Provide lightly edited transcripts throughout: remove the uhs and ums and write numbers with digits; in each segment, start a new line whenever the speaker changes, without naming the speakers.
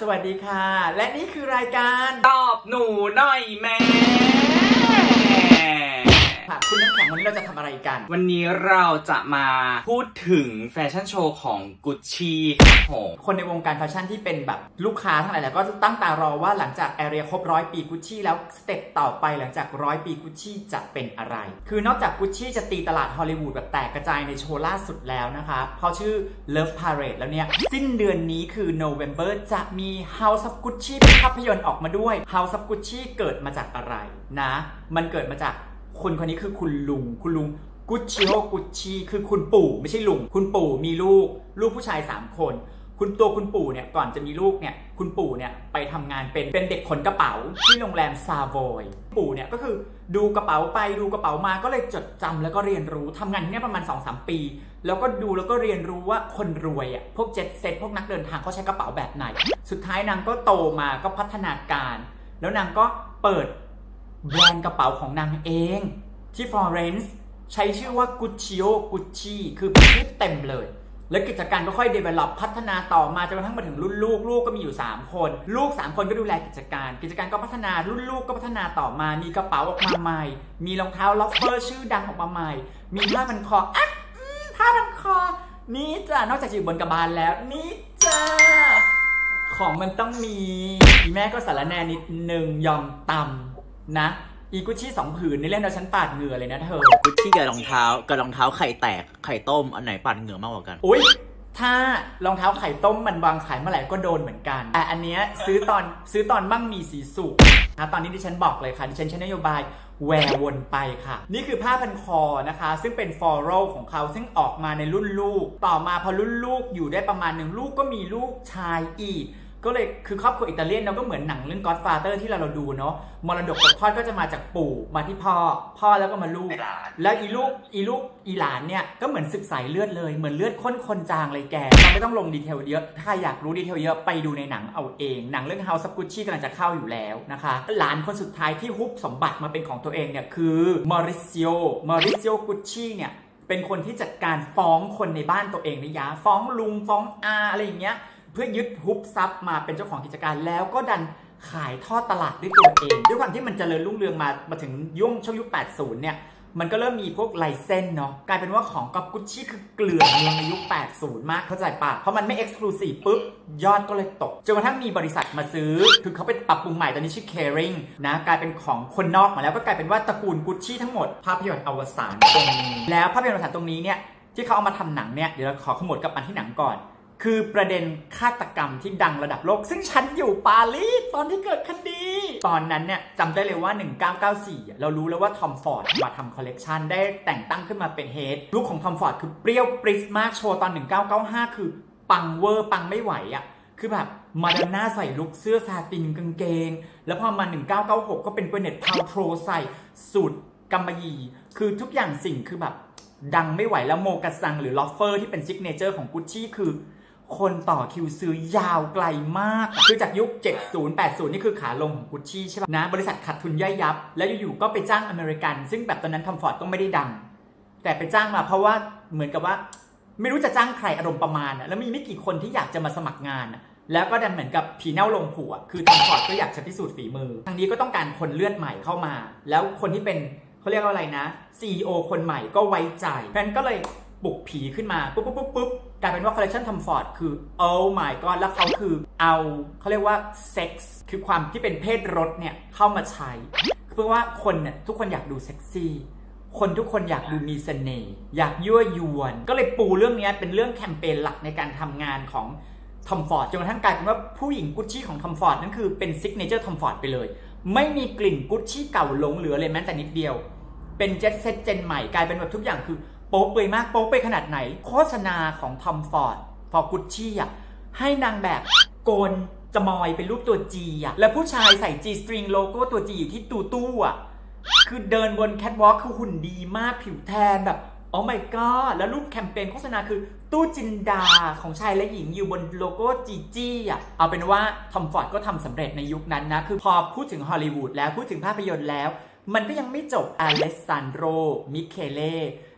สวัสดีค่ะและนี่คือรายการ
ตอบหนูหน่อยแม่
คุณน้ำแข็งวันนี้เราจะทำอะไรกัน
วันนี้เราจะมาพูดถึงแฟชั่นโชว์ของกุชชี่ครับผม
คนในวงการแฟชั่นที่เป็นแบบลูกค้าทั้งหลายแล้วก็ตั้งตารอว่าหลังจากแอเรียครบ100 ปีกุชชี่แล้วสเต็ปต่อไปหลังจาก100 ปีกุชชี่จะเป็นอะไรคือนอกจากกุชชี่จะตีตลาดฮอลลีวูดแบบแตกกระจายในโชว์ล่าสุดแล้วนะคะเพราะชื่อ Love Parade แล้วเนี่ยสิ้นเดือนนี้คือ November จะมี House of Gucci เป็นภาพยนตร์ออกมาด้วย House of Gucci เกิดมาจากอะไรนะมันเกิดมาจากคนนี้คือคุณลุงกุชชิโอกุชชี่คือคุณปู่ไม่ใช่ลุงคุณปู่มีลูกผู้ชาย3คนคุณปู่เนี่ยก่อนจะมีลูกเนี่ยคุณปู่เนี่ยไปทำงานเป็นเด็กขนกระเป๋าที่โรงแรมซาโวยปู่เนี่ยก็คือดูกระเป๋าไปดูกระเป๋ามาก็เลยจดจำแล้วก็เรียนรู้ทำงานที่นี่ประมาณ 2-3 ปีแล้วก็ดูแล้วก็เรียนรู้ว่าคนรวยอ่ะพวกเจ็ตเซ็ตพวกนักเดินทางเขาใช้กระเป๋าแบบไหนสุดท้ายนางก็โตมาก็พัฒนาการแล้วนางก็เปิดแบรนด์กระเป๋าของนางเองที่ฟลอเรนซ์ใช้ชื่อว่า Guccio Gucci คือเป็นชื่อเต็มเลยแล้วกิจการก็ค่อย develop พัฒนาต่อมาจนกระทั่งมาถึงรุ่นลูกก็มีอยู่3คนลูก3คนก็ดูแลกิจการก็พัฒนารุ่นลูกก็พัฒนาต่อมามีกระเป๋าออกมาใหม่มีรองเท้าล็อฟเฟอร์ชื่อดังออกมาใหม่มีผ้าพันคอผ้าพันคอนี่จ้ะนอกจากอยู่บนกระบาลแล้วนี่จ้าของมันต้องมีแม่ก็สารแนนิดนึงยอมตำนะอีกุชชี่2 ผืนนี่เล่นเอาฉันปาดเหงื่อเลยนะเธอ
กุชชี่กับรองเท้าไข่แตกไข่ต้มอันไหนปาดเหงื่อมากกว่ากัน
อุ๊ยถ้ารองเท้าไข่ต้มมันวางขายเมื่อไหร่ก็โดนเหมือนกันแต่อันเนี้ยซื้อตอนมั่งมีสีสุกนะตอนนี้ดิฉันบอกเลยค่ะดิฉันใช้นโยบายแวร์วนไปค่ะนี่คือผ้าพันคอนะคะซึ่งเป็นฟลอรัลของเขาซึ่งออกมาในรุ่นลูกต่อมาพอรุ่นลูกอยู่ได้ประมาณ1ลูกก็มีลูกชายอีกก็เลยคือครอบครัวอิตาเลียนเราก็เหมือนหนังเรื่อง Godfather ที่เราดูเนาะมรดกตกทอดก็จะมาจากปู่มาที่พ่อแล้วก็มาลูกแล้วอีหลานเนี่ยก็เหมือนศึกสายเลือดเลยเหมือนเลือดข้นคนจางเลยแกเราไม่ต้องลงดีเทลเยอะถ้าอยากรู้ดีเทลเยอะไปดูในหนังเอาเองหนังเรื่อง House of Gucci กำลังจะเข้าอยู่แล้วนะคะหลานคนสุดท้ายที่ฮุบสมบัติมาเป็นของตัวเองเนี่ยคือมอริซิโอกุชชี่เนี่ยเป็นคนที่จัดการฟ้องคนในบ้านตัวเองนะยะฟ้องลุงฟ้องอาอะไรอย่างเงี้ยเพื่อยึดฮุบทรัพย์มาเป็นเจ้าของกิจการแล้วก็ดันขายทอดตลาดด้วยตัวเองด้วยความที่มันเจริญรุ่งเรืองมาถึงช่วงยุค 80 เนี่ยมันก็เริ่มมีพวกไลเซนส์เนาะกลายเป็นว่าของกับกุชชี่คือเกลื่อนเมืองในยุค 80 มากเข้าใจปะเพราะมันไม่เอ็กซ์คลูซีฟปุ๊บยอดก็เลยตกจนกระทั่งมีบริษัทมาซื้อคือเขาไปปรับปรุงใหม่ตอนนี้ชื่อ Kering นะกลายเป็นของคนนอกมาแล้วก็กลายเป็นว่าตระกูลกุชชี่ทั้งหมดภาพยนตร์อวสานตรงนี้แล้วภาพยนตร์อวสานตรงนี้เนี่ยที่เขาเอามาทำหนังเนี่ยเดี๋ยวเราขอขมวดกับอันที่หนังก่อนคือประเด็นฆาตกรรมที่ดังระดับโลกซึ่งฉันอยู่ปารีสตอนที่เกิดคดีตอนนั้นเนี่ยจำได้เลยว่า 1994 เรารู้แล้วว่าทอมฟอร์ดมาทำคอลเลกชันได้แต่งตั้งขึ้นมาเป็นเฮดลุคของทอมฟอร์ดคือเปรี้ยวปริสมากโชว์ตอน 1995 คือปังเวอร์ปังไม่ไหวอ่ะคือแบบมาดอนน่าใส่ลุคเสื้อซาตินกางเกงแล้วพอมา 1996 ก็เป็นเกวเนตพาวโทรใส่สูทกำมะหยี่คือทุกอย่างสิ่งคือแบบดังไม่ไหวแล้วโมกัสซังหรือลอฟเฟอร์ที่เป็นซิกเนเจอร์ของกุชชี่คือคนต่อคิวซื้อยาวไกลมากคือจากยุค 70 80 นี่คือขาลงของกุชชี่ใช่ป่ะนะบริษัทขาดทุนย่อยยับแล้วอยู่ๆก็ไปจ้างอเมริกันซึ่งแบบตอนนั้นทอมฟอร์ดก็ไม่ได้ดังแต่ไปจ้างมาเพราะว่าเหมือนกับว่าไม่รู้จะจ้างใครอารมณ์ประมาณแล้วมีไม่กี่คนที่อยากจะมาสมัครงานแล้วก็ดันเหมือนกับผีเน่าลงผัวคือทอมฟอร์ดก็อยากจะพิสูจน์ฝีมือทางนี้ก็ต้องการคนเลือดใหม่เข้ามาแล้วคนที่เป็นเขาเรียกว่าอะไรนะ CEO คนใหม่ก็ไว้ใจเพราะฉะนั้นก็เลยปลุกผีขึ้นมาปุ๊บกลายเป็นว่าคอลเลคชันทอมฟอร์ดคือ oh my god แล้วเขาคือเขาเรียกว่าเซ็กส์คือความที่เป็นเพศรสเนี่ยเข้ามาใช้เพราะว่าคนเนี่ยทุกคนอยากดูเซ็กซี่คนทุกคนอยากดูมีเสน่ห์อยากยั่วยวนก็เลยปูเรื่องนี้เป็นเรื่องแคมเปญหลักในการทำงานของทอมฟอร์ดจนกระทั่งกลายเป็นว่าผู้หญิงกุชชี่ของทอมฟอร์ดนั่นคือเป็นซิกเนเจอร์ทอมฟอร์ดไปเลยไม่มีกลิ่นกุชชี่เก่าหลงเหลือเลยแม้แต่นิดเดียวเป็นเจ็ตเซ็ตเจนใหม่กลายเป็นแบบทุกอย่างคือโป๊เปยมากโป๊เปยขนาดไหนโฆษณาของทอมฟอร์ดพอกุชชี่อ่ะให้นางแบบโกนจมอยเป็นรูปตัว G อ่ะแล้วผู้ชายใส่ G string โลโก้ตัว G อยู่ที่ตู้อ่ะคือเดินบนแคทวอล์กคือหุ่นดีมากผิวแทนแบบโอ้ my god แล้วรูปแคมเปญโฆษณาคือตู้จินดาของชายและหญิงอยู่บนโลโก้จีจี้อ่ะเอาเป็นว่าทอมฟอร์ดก็ทำสำเร็จในยุคนั้นนะคือพอพูดถึงฮอลลีวูดแล้วพูดถึงภาพยนตร์แล้วมันก็ยังไม่จบอเลสซานโดรมิเคเล่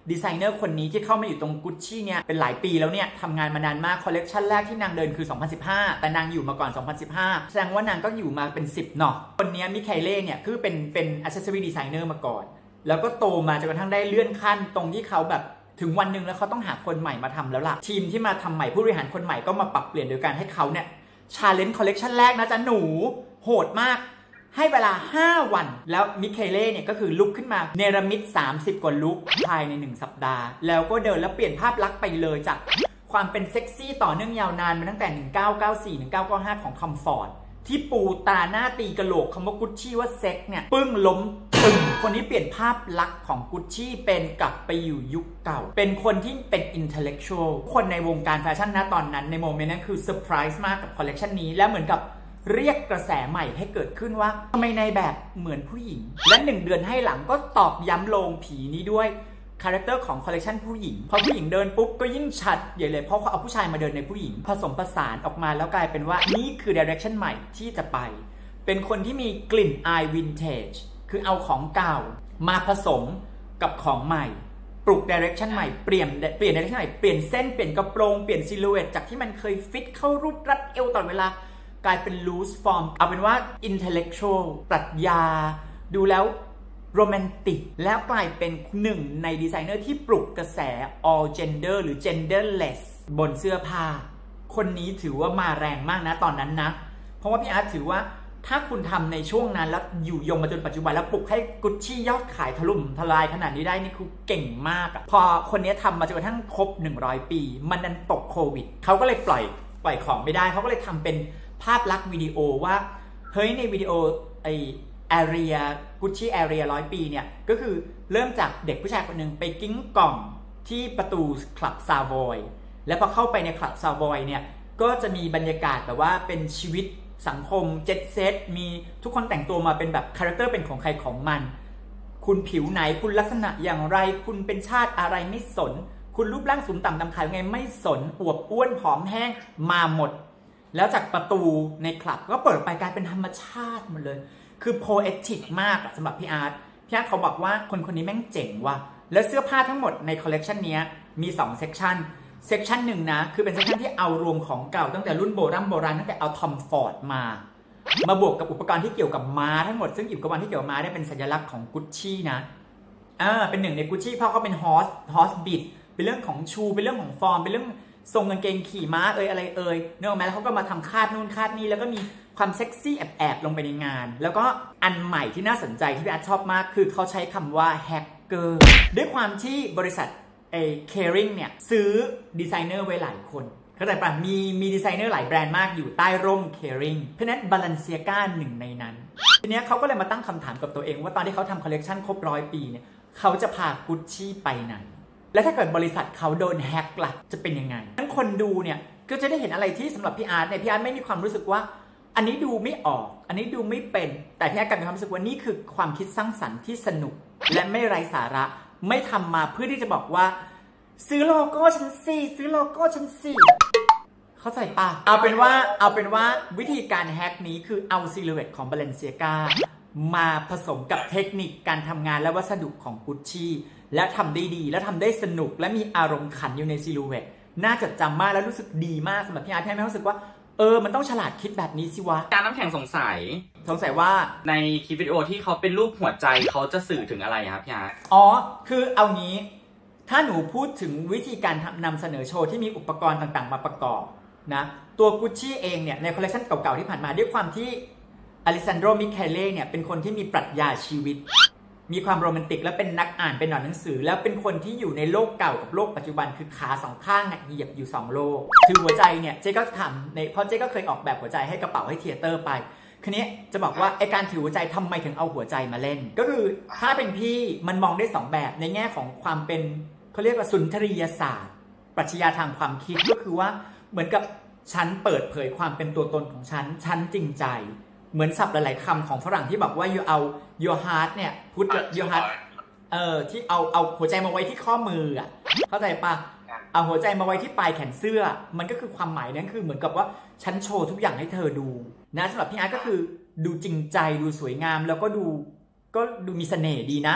ดีไซเนอร์คนนี้ที่เข้ามาอยู่ตรงกุชชี่เนี่ยเป็นหลายปีแล้วเนี่ยทำงานมานานมากคอลเลกชันแรกที่นางเดินคือ 2015 แต่นางอยู่มาก่อน 2015 แสดงว่านางก็อยู่มาเป็น 10 เนาะคนนี้มิเคเล่เนี่ยคือเป็นอัซเซสซอรี่ดีไซเนอร์มาก่อนแล้วก็โตมาจนกระทั่งได้เลื่อนขั้นตรงที่เขาแบบถึงวันหนึ่งแล้วเขาต้องหาคนใหม่มาทำแล้วล่ะทีมที่มาทำใหม่ผู้บริหารคนใหม่ก็มาปรับเปลี่ยนโดยการให้เขาเนี่ยชาเลนจ์คอลเลกชันแรกนะจ๊ะหนูโหดมากให้เวลา5 วันแล้วมิเคเล่เนี่ยก็คือลุกขึ้นมาเนรมิต30 กว่าลุคภายใน1 สัปดาห์แล้วก็เดินแล้วเปลี่ยนภาพลักษณ์ไปเลยจากความเป็นเซ็กซี่ต่อเนื่องยาวนานมาตั้งแต่1994 1995ของทอมฟอร์ดที่ปูตาหน้าตีกะโหลกคำว่ากุชชี่ว่าเซ็กเนี่ยปึ้งล้มตึงคนนี้เปลี่ยนภาพลักษณ์ของกุชชี่เป็นกลับไปอยู่ยุคเก่าเป็นคนที่เป็นอินเทลเล็กชวลคนในวงการแฟชั่นณตอนนั้นในโมเมนต์นั้นคือเซอร์ไพรส์มากกับคอลเลกชันนี้และเหมือนกับเรียกกระแสใหม่ให้เกิดขึ้นว่าทำไมในแบบเหมือนผู้หญิงและ1 เดือนให้หลังก็ตอกย้ำโลงผีนี้ด้วยคาแรคเตอร์ของคอลเลกชันผู้หญิงพอผู้หญิงเดินปุ๊บก็ยิ่งชัดใหญ่เลยเพราะเขาเอาผู้ชายมาเดินในผู้หญิงผสมผสานออกมาแล้วกลายเป็นว่านี่คือดิเรกชันใหม่ที่จะไปเป็นคนที่มีกลิ่นอายวินเทจคือเอาของเก่ามาผสมกับของใหม่ปลุกดิเรกชันใหม่เปลี่ยนดิเรกชันใหม่เปลี่ยนเส้นเปลี่ยนกระโปรงเปลี่ยนซิลูเอตจากที่มันเคยฟิตเข้ารูปรัดเอวตลอดเวลากลายเป็น loose form เอาเป็นว่า intellectual ปรัชญาดูแล้วโรแมนติกแล้วกลายเป็นหนึ่งในดีไซเนอร์ที่ปลุกกระแส all gender หรือ genderless บนเสื้อผ้าคนนี้ถือว่ามาแรงมากนะตอนนั้นนะเพราะว่าพี่อาร์ตถือว่าถ้าคุณทำในช่วงนั้นแล้วอยู่ยงมาจนปัจจุบันแล้วปลุกให้กุชชี่ยอดขายถล่มทลายขนาดนี้ได้นี่คือเก่งมากพอคนนี้ทำมาจนกระทั่งครบ100 ปีมันดันตกโควิดเขาก็เลยปล่อยของไม่ได้เขาก็เลยทำเป็นภาพลักษณ์วิดีโอว่าเฮ้ยในวิดีโอไอแอเรียกุชชี่แอเรีย100 ปีเนี่ยก็คือเริ่มจากเด็กผู้ชายคนหนึ่งไปกิ้งกล่องที่ประตูคลับซาวอยแล้วพอเข้าไปในคลับซาวอยเนี่ยก็จะมีบรรยากาศแบบว่าเป็นชีวิตสังคมเจ็ตเซตมีทุกคนแต่งตัวมาเป็นแบบคาแรคเตอร์เป็นของใครของมันคุณผิวไหนคุณลักษณะอย่างไรคุณเป็นชาติอะไรไม่สนคุณรูปร่างสูงต่ำดำขาวไงไม่สนอวบอ้วนผอมแห้งมาหมดแล้วจากประตูในคลับก็เปิดไปกลายเป็นธรรมชาติหมดเลยคือโพเอติกมากสำหรับพี่อาร์ตเขาบอกว่าคนนี้แม่งเจ๋งว่ะและเสื้อผ้าทั้งหมดในคอลเลกชันนี้มี2 เซกชันหนึ่งนะคือเป็นเซกชันที่เอารวมของเก่าตั้งแต่รุ่นโบราณตั้งแต่เอาทอมฟอร์ดมาบวกกับอุปกรณ์ที่เกี่ยวกับม้าทั้งหมดซึ่งอุปกรณ์ที่เกี่ยวกับม้าได้เป็นสัญลักษณ์ของกุชชี่นะเป็นหนึ่งในกุชชี่เพราะเขาเป็นฮอสบิดเป็นเรื่องของชูเป็นเรื่องของฟอร์มเป็นเรื่องทรงกางเกงขี่ม้าอะไรเนอะแม้แล้วเขาก็มาทำคาดนู่นคาดนี่แล้วก็มีความเซ็กซี่แอบลงไปในงานแล้วก็อันใหม่ที่น่าสนใจที่พี่อาร์ตชอบมากคือเขาใช้คำว่าแฮกเกอร์ด้วยความที่บริษัทKering เนี่ยซื้อดีไซเนอร์ไว้หลายคนเข้าใจป่ะมีดีไซเนอร์หลายแบรนด์มากอยู่ใต้ร่ม Kering เพราะนั้น Balenciaga หนึ่งในนั้นทีนี้เขาก็เลยมาตั้งคำถามกับตัวเองว่าตอนที่เขาทำคอลเลกชันครบ100 ปีเนี่ยเขาจะพากุชชี่ไปไหนและถ้าเกิดบริษัทเขาโดนแฮกล่ะจะเป็นยังไงทั้งคนดูเนี่ยก็จะได้เห็นอะไรที่สำหรับพี่อาร์ตเนี่ยพี่อาร์ตไม่มีความรู้สึกว่าอันนี้ดูไม่ออกอันนี้ดูไม่เป็นแต่พี่อาร์ตกลับมีความรู้สึกว่านี่คือความคิดสร้างสรรค์ที่สนุกและไม่ไร้สาระไม่ทำมาเพื่อที่จะบอกว่าซื้อโลโก้ฉันสิซื้อโลโก้ฉันสิเข้าใจป่ะเอาเป็นว่าวิธีการแฮกนี้คือเอาซิลูเอตของ Balenciaga มาผสมกับเทคนิคการทำงานและวัสดุของกุชชี่และทำได้ดีและทำได้สนุกและมีอารมณ์ขันอยู่ในซิลูเอตน่าจดจำมากและรู้สึกดีมากสำหรับพี่อาร์ตไม่รู้สึกว่ามันต้องฉลาดคิดแบบนี้สิวะ
การน้ำแข็งสงสัย
ว่า
ในคลิปวิดีโอที่เขาเป็นรูปหัวใจเขาจะสื่อถึงอะไรครับพี่อาร์ต
คือเอางี้ถ้าหนูพูดถึงวิธีการนำเสนอโชว์ที่มีอุปกรณ์ต่างๆมาประกอบนะตัวกุชชี่เองเนี่ยในคอลเลคชันเก่าๆที่ผ่านมาด้วยความที่อลิซานโดรมิเคเล่เนี่ยเป็นคนที่มีปรัชญาชีวิตมีความโรแมนติกและเป็นนักอ่านเป็นหนังสือแล้วเป็นคนที่อยู่ในโลกเก่ากับโลกปัจจุบันคือขา2 ข้างเหยียบอยู่2 โลกถือหัวใจเนี่ยเจ๊ก็ทำเพราะเจ๊ก็เคยออกแบบหัวใจให้กระเป๋าให้เธียเตอร์ไปคืนนี้จะบอกว่าไอการถือหัวใจทำไมถึงเอาหัวใจมาเล่นก็คือถ้าเป็นพี่มันมองได้2 แบบในแง่ของความเป็นเขาเรียกว่าสุนทรียศาสตร์ปรัชญาทางความคิดก็คือว่าเหมือนกับฉันเปิดเผยความเป็นตัวตนของฉันจริงใจเหมือนศัพท์หลายๆคำของฝรั่งที่บอกว่า you เอา your heart เนี่ย put your heart ที่เอาหัวใจมาไว้ที่ข้อมืออ่ะเข้าใจปะเอาหัวใจมาไว้ที่ปลายแขนเสื้อมันก็คือความหมายนั้นคือเหมือนกับว่าฉันโชว์ทุกอย่างให้เธอดูนะสำหรับพี่อาร์ตก็คือดูจริงใจดูสวยงามแล้วก็ดูมีเสน่ห์ดีนะ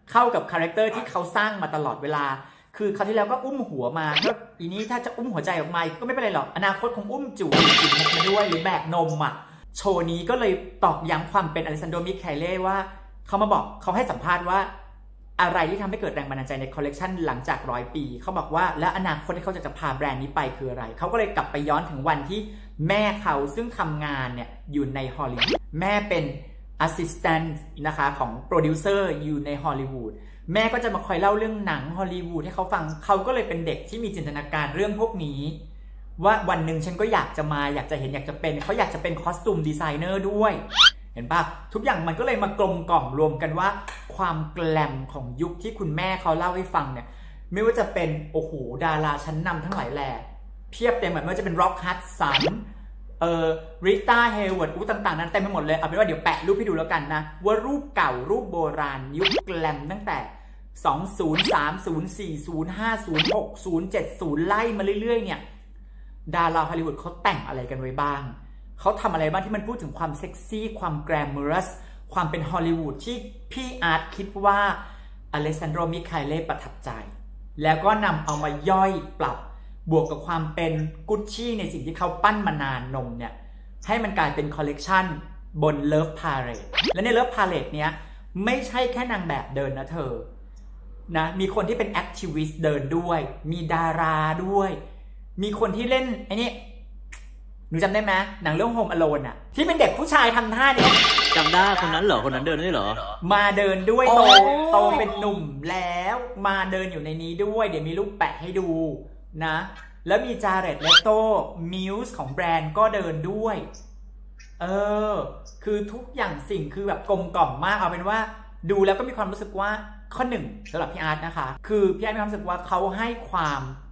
เข้ากับคาแรคเตอร์ที่เขาสร้างมาตลอดเวลาคือคราวที่แล้วก็อุ้มหัวมาก็อีนี้ถ้าจะอุ้มหัวใจออกมาก็ไม่เป็นไรหรอกอนาคตคงอุ้มจู่จิ๋มมาด้วยหรือแบกนมอ่ะโชว์นี้ก็เลยตอกย้ำความเป็นอเลสซานโด มิคาเล่ว่าเขามาบอกเขาให้สัมภาษณ์ว่าอะไรที่ทำให้เกิดแรงบันดาลใจในคอลเลกชันหลังจาก100 ปีเขาบอกว่าและอนาคตที่เขาจะพาแบรนด์นี้ไปคืออะไรเขาก็เลยกลับไปย้อนถึงวันที่แม่เขาซึ่งทำงานเนี่ยอยู่ในฮอลลีวูดแม่เป็นแอสซิสแตนต์นะคะของโปรดิวเซอร์อยู่ในฮอลลีวูดแม่ก็จะมาคอยเล่าเรื่องหนังฮอลลีวูดให้เขาฟังเขาก็เลยเป็นเด็กที่มีจินตนาการเรื่องพวกนี้ว่าวันหนึ่งฉันก็อยากจะมาอยากจะเห็นอยากจะเป็นเขาอยากจะเป็นคอสตูมดีไซเนอร์ด้วยเห็นปะทุกอย่างมันก็เลยมากลมกล่อมรวมกันว่าความแกลมของยุคที่คุณแม่เขาเล่าให้ฟังเนี่ยไม่ว่าจะเป็นโอ้โหดาราชั้นนำทั้งหลายแหล่เพียบเต็มไม่ว่าจะเป็นร็อกฮัดสันริต้าเฮเวิร์ดต่างๆนั้นเต็มไปหมดเลยเอาเป็นว่าเดี๋ยวแปะรูปให้ดูแล้วกันนะว่ารูปเก่ารูปโบราณยุคแกลมตั้งแต่20 30 40 50 60 70ไล่มาเรื่อยๆเนี่ยดาราฮอลลีวูดเขาแต่งอะไรกันไว้บ้างเขาทำอะไรบ้างที่มันพูดถึงความเซ็กซี่ความแกรมเมรัสความเป็นฮอลลีวูดที่พี่อาร์ตคิดว่าอเลสซานโด มิคาเล่ประทับใจแล้วก็นำเอามาย่อยปรับบวกกับความเป็นกุชชี่ในสิ่งที่เขาปั้นมานานนมเนี่ยให้มันกลายเป็นคอลเลกชันบนเลิฟพาเรดและในเลิฟพาเรดเนี้ยไม่ใช่แค่นางแบบเดินนะเธอนะมีคนที่เป็นแอคทิวิสต์เดินด้วยมีดาราด้วยมีคนที่เล่นไอ้นี่หนูจำได้ไหมหนังเรื่อง Home Alone อ่ะที่เป็นเด็กผู้ชายทำท่าเนี้ย
จำได้คนนั้นเหรอคนนั้นเดินได้เหรอ
มาเดินด้วยโตเป็นหนุ่มแล้วมาเดินอยู่ในนี้ด้วยเดี๋ยวมีรูปแปะให้ดูนะแล้วมีจาเร็ดเลโต้มิวส์ของแบรนด์ก็เดินด้วยคือทุกอย่างสิ่งคือแบบกลมกล่อมมากเอาเป็นว่าดูแล้วก็มีความรู้สึกว่าข้อหนึ่งสำหรับพี่อาร์ตนะคะคือพี่อาร์ตมีความรู้สึกว่าเขาให้ความ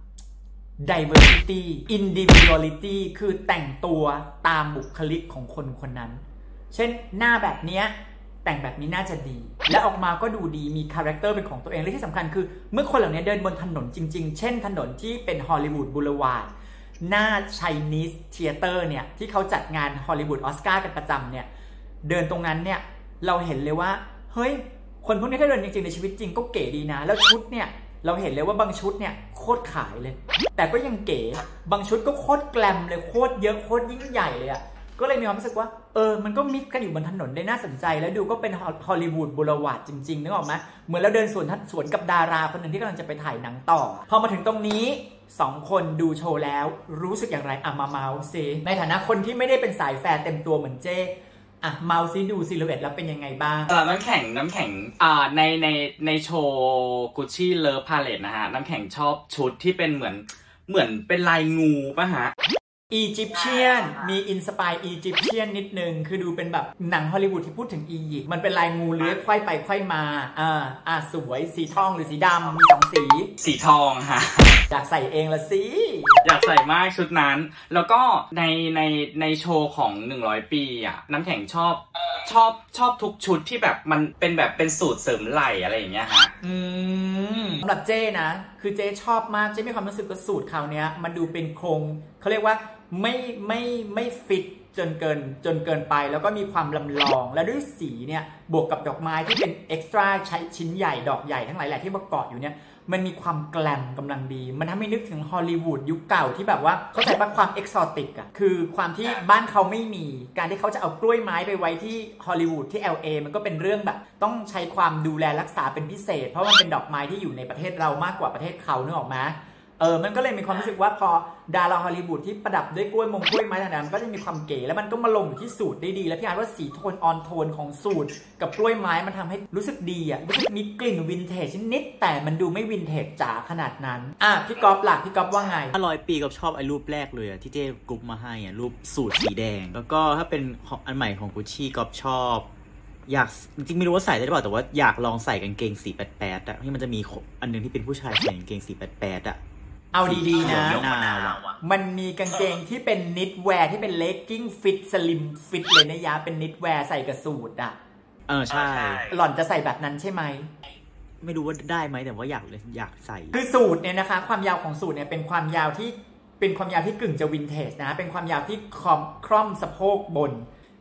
diversity individuality คือแต่งตัวตามบุคลิกของคนคนนั้นเช่นหน้าแบบนี้แต่งแบบนี้น่าจะดีและออกมาก็ดูดีมีคาแรคเตอร์เป็นของตัวเองและที่สำคัญคือเมื่อคนเหล่านี้เดินบนถนนจริงๆเช่นถนนที่เป็นฮอลลีวูดบูเลวาร์ดหน้า Chinese Theater เนี่ยที่เขาจัดงานฮอลลีวูดออสการ์กันประจำเนี่ยเดินตรงนั้นเนี่ยเราเห็นเลยว่าเฮ้ยคนพวกนี้ถ้าเดินจริงๆในชีวิตจริงก็เก๋ดีนะแล้วชุดเนี่ยเราเห็นเลยว่าบางชุดเนี่ยโคตรขายเลยแต่ก็ยังเก๋บางชุดก็โคตรแกลมเลยโคตรเยอะโคตรยิ่งใหญ่เลยอะก็เลยมีความรู้สึกว่ามันก็มิกกันอยู่บนถนนได้น่าสนใจแล้วดูก็เป็นฮอลลีวูดบูเลวาร์ดจริงๆนึกออกไหมเหมือนเราเดินสวนกับดาราคนหนึ่งที่กำลังจะไปถ่ายหนังต่อพอมาถึงตรงนี้2คนดูโชว์แล้วรู้สึกอย่างไรมาเมาส์ซิในฐานะคนที่ไม่ได้เป็นสายแฟร์เต็มตัวเหมือนเจ้เมาส์ซิดูซิลูเอตแล้วเป็นยังไงบ้าง
น้ำแข็งในโชว์กุชชี่เลิฟพาเลทนะฮะน้ำแข็งชอบชุดที่เป็นเหมือนเป็นลายงูป่ะฮะ
อียิปเชียนมีอินสปายอียิปเชียนนิดนึงคือดูเป็นแบบหนังฮอลลีวูดที่พูดถึงอียิปต์มันเป็นลายงูเลื้อยไขว้ไปไขว้มาสวยสีทองหรือสีดำมี2สี
ทองฮะ
อยากใส่เองละสิ
อยากใส่มากชุดนั้นแล้วก็ในโชว์ของ100 ปีน้ำแข็งชอบทุกชุดที่แบบมันเป็นสูตรเสริมไหล่อะไรอย่างเงี้ยฮะ
สำหรับเจ้นะคือเจ้ชอบมากเจ้มีความรู้สึกว่าสูตรคราวนี้มันดูเป็นโครงเขาเรียกว่าไม่ฟิตจนเกินไปแล้วก็มีความลำลองและด้วยสีเนี่ยบวกกับดอกไม้ที่เป็นเอ็กซ์ตร้าใช้ชิ้นใหญ่ดอกใหญ่ทั้งหลายแหละที่ประกอบอยู่เนี่ยมันมีความแกลมกำลังดีมันทำให้นึกถึงฮอลลีวูดยุคเก่าที่แบบว่าเข้าใจป่ะความเอกซอติกคือความที่บ้านเขาไม่มีการที่เขาจะเอากล้วยไม้ไปไว้ที่ฮอลลีวูดที่ LA มันก็เป็นเรื่องแบบต้องใช้ความดูแลรักษาเป็นพิเศษเพราะมันเป็นดอกไม้ที่อยู่ในประเทศเรามากกว่าประเทศเขานึกออกไหมมันก็เลยมีความรู้สึกว่าพอดาราฮอลลีวูดที่ประดับด้วยกล้วยไม้ต่างๆก็จะมีความเก๋แล้วมันก็มาลงอยู่ที่สูตรได้ดีแล้วพี่อาร์ตว่าสีโทนออนโทนของสูตรกับกล้วยไม้มันทำให้รู้สึกดีรู้สึกมีกลิ่นวินเทจนิดแต่มันดูไม่วินเทจจ๋าขนาดนั้นพี่ก๊อฟหลักพี่ก๊อฟว่าไง
100 ปีก็ชอบไอ้รูปแรกเลยที่เจ๊กรุ๊ปมาให้รูปสูตรสีแดงแล้วก็ถ้าเป็นอันใหม่ของกุชชี่ก็ชอบอยากจริงๆไม่รู้ว่าใส่ได้หรือเปล่าแต่ว่าอยากลองใส่กางเกง488ที่มันจะมีอันนึงที่เป็นผู้ชายใส่กางเกง488
เอาดีๆนะมันมีกางเกงที่เป็นนิตแวร์ที่เป็นเลกกิ้งฟิตสลิมฟิตเลยนะยะเป็นนิตแวร์ใส่กับสูท
ใช่
หล่อนจะใส่แบบนั้นใช่ไหม
ไม่รู้ว่าได้ไหมแต่ว่าอยากใส่
คือสูทเนี่ยนะคะความยาวของสูทเนี่ยเป็นความยาวที่กึ่งจะวินเทจนะเป็นความยาวที่คล่อมสะโพกบน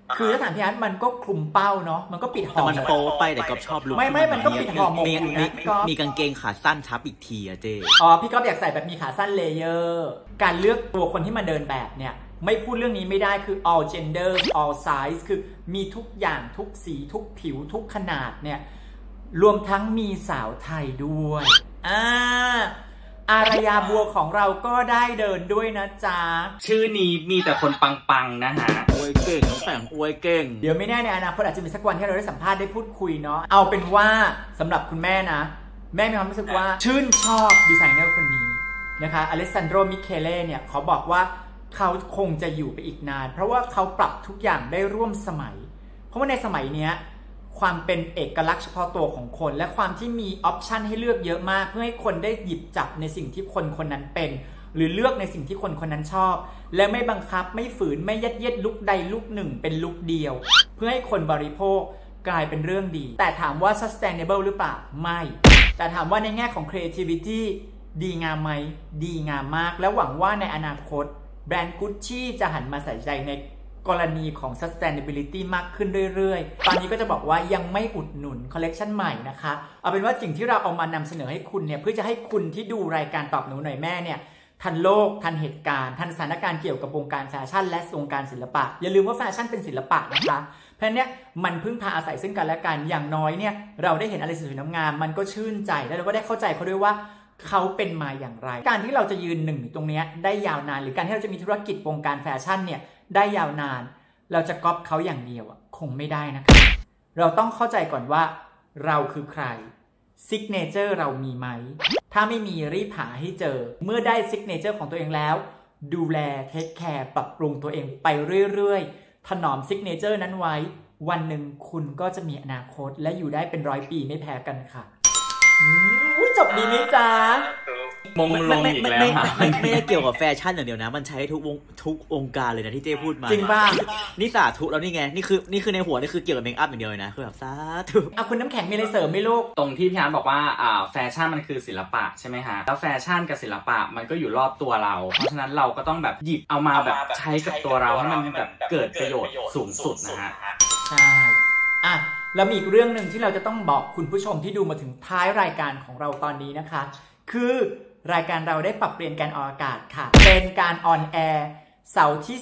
คือถ้าถามพี่อาร์ตมันก็คลุมเป้าเนาะมันก็ปิดหอ
แต่
ม
มันโป๊ไปแต่ก๊อฟชอบลุค
ไม่มันก็ปิดห่อหมกอยู่นะพี่ก๊อฟ
มีกางเกงขาสั้นทับอีกทีอะเจ
อ๋อพี่ก๊อฟอยากใส่แบบมีขาสั้นเลเยอร์การเลือกตัวคนที่มาเดินแบบเนี่ยไม่พูดเรื่องนี้ไม่ได้คือ all gender all size คือมีทุกอย่างทุกสีทุกผิวทุกขนาดเนี่ยรวมทั้งมีสาวไทยด้วยอารยาบัวของเราก็ได้เดินด้วยนะจ๊ะ
ชื่อนี้มีแต่คนปังๆนะฮะ
อวยเก่งน้องแฝงอวยเก่ง
เดี๋ยวไม่แน่ในอนาคตอาจจะมีสักวันที่เราได้สัมภาษณ์ได้พูดคุยเนาะเอาเป็นว่าสำหรับคุณแม่นะแม่มีความรู้สึกว่าชื่นชอบดีไซเนอร์คนนี้นะคะอเล็กซานโดรมิเคเล่เนี่ยเขาบอกว่าเขาคงจะอยู่ไปอีกนานเพราะว่าเขาปรับทุกอย่างได้ร่วมสมัยเพราะว่าในสมัยเนี้ยความเป็นเอกลักษณ์เฉพาะตัวของคนและความที่มีออปชันให้เลือกเยอะมากเพื่อให้คนได้หยิบจับในสิ่งที่คนคนนั้นเป็นหรือเลือกในสิ่งที่คนคนนั้นชอบและไม่บังคับไม่ฝืนไม่ยัดเยียดลุคใดลุคหนึ่งเป็นลุคเดียวเพื่อให้คนบริโภคกลายเป็นเรื่องดีแต่ถามว่า sustainable หรือเปล่าไม่แต่ถามว่าในแง่ของ creativity ดีงามไหมดีงามมากและหวังว่าในอนาคตแบรนด์ Gucci จะหันมาใส่ใจในกรณีของ sustainability มากขึ้นเรื่อยๆตอนนี้ก็จะบอกว่ายังไม่อุดหนุนคอลเลกชันใหม่นะคะเอาเป็นว่าสิ่งที่เราเอามานำเสนอให้คุณเนี่ยเพื่อจะให้คุณที่ดูรายการตอบหนูหน่อยแม่เนี่ยทันโลกทันเหตุการณ์ทันสถานการณ์เกี่ยวกับวงการแฟชั่นและวงการศิลปะอย่าลืมว่าแฟชั่นเป็นศิลปะนะคะเพราะฉะนั้นเนี่ยมันพึ่งพาอาศัยซึ่งกันและกันอย่างน้อยเนี่ยเราได้เห็นอะไรสวยๆงามมันก็ชื่นใจแล้วเราก็ได้เข้าใจเขาด้วยว่าเขาเป็นมาอย่างไรการที่เราจะยืนหนึ่งอยู่ตรงนี้ได้ยาวนานหรือการที่เราจะมีธุรกิจวงการแฟชั่นเนี่ยได้ยาวนานเราจะก๊อปเขาอย่างเดียวคงไม่ได้นะคะเราต้องเข้าใจก่อนว่าเราคือใครซิกเนเจอร์เรามีไหมถ้าไม่มีรีบหาให้เจอเมื่อได้ซิกเนเจอร์ของตัวเองแล้วดูแลเทคแคร์ปรับปรุงตัวเองไปเรื่อยๆถนอมซิกเนเจอร์นั้นไว้วันหนึ่งคุณก็จะมีอนาคตและอยู่ได้เป็น100 ปีไม่แพ้กันค่ะจบดีไหมจ๊ะ
มงลงอีกแล้ว
ไม่ได้เกี่ยวกับแฟชั่นอย่างเดียวนะมันใช้ทุกองค์การเลยนะที่เจ้พูดมา
จริงป่ะ
นี่สาธุแล้วนี่ไงนี่คือในหัวนี่คือเกี่ยวกับเมคอัพอย่างเดียวเลยนะคือแบบสาธุ
คุณน้ำแข็งมีอะไรเสริมไหมลูก
ตรงที่พี่อาร์ตบอกว่าแฟชั่นมันคือศิลปะใช่ไหมฮะแล้วแฟชั่นกับศิลปะมันก็อยู่รอบตัวเราเพราะฉะนั้นเราก็ต้องแบบหยิบเอามาแบบใช้กับตัวเราให้มันแบบเกิดประโยชน์สูงสุดนะฮะ
ใช่แล้วมีอีกเรื่องหนึ่งที่เราจะต้องบอกคุณผู้ชมที่ดูมาถึงท้ายรายการของเราตอนนี้นะคะคือรายการเราได้ปรับเปลี่ยนการออกอากาศค่ะเป็นการออนแอร์เสาร์ที่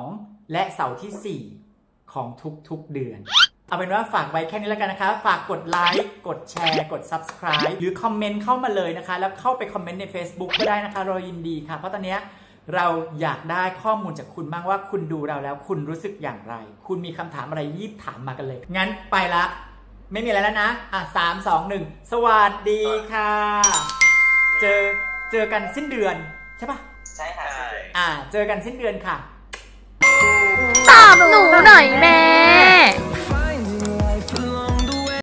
2และเสาร์ที่4ของทุกๆเดือนเอาเป็นว่าฝากไว้แค่นี้แล้วกันนะคะฝากกดไลค์กดแชร์กด Subscribe หรือคอมเมนต์เข้ามาเลยนะคะแล้วเข้าไปคอมเมนต์ใน Facebook ก็ได้นะคะเรายินดีค่ะเพราะตอนนี้เราอยากได้ข้อมูลจากคุณบ้างว่าคุณดูเราแล้วคุณรู้สึกอย่างไรคุณมีคำถามอะไรรีบถามมากันเลยงั้นไปละไม่มีอะไรแล้วนะ3 2 1สวัสดีค่ะเจอกันสิ้นเดือนใช่ปะ
ใช่ค่ะ
เจอกันสิ้นเดือนค่ะ
ตอบหนูหน่อยแม่